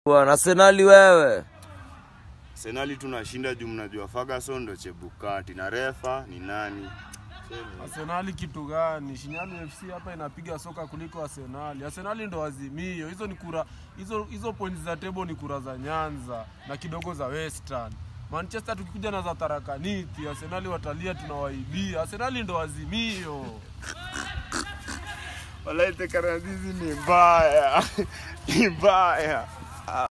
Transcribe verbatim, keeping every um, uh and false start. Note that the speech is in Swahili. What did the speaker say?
Bwana Arsenal wewe. Arsenal tunashinda juu mnajua Ferguson ndo Chebukati na refa ni nani? Arsenal kitu gani? Shinyanu F C hapa inapiga soka kuliko Arsenal. Arsenal ndo Azimio. Hizo ni kura hizo hizo points za table ni kura za Nyanza na kidogo za Western. Manchester tukikuja na za Tarakaniti, Arsenal watalia tunawaibia. Arsenal ndo Azimio. Walaite Karandizi ni mbaya. Ni mbaya.